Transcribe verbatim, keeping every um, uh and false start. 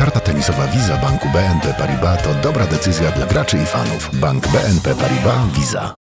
Karta tenisowa Visa Banku B N P Paribas to dobra decyzja dla graczy i fanów. Bank B N P Paribas Visa.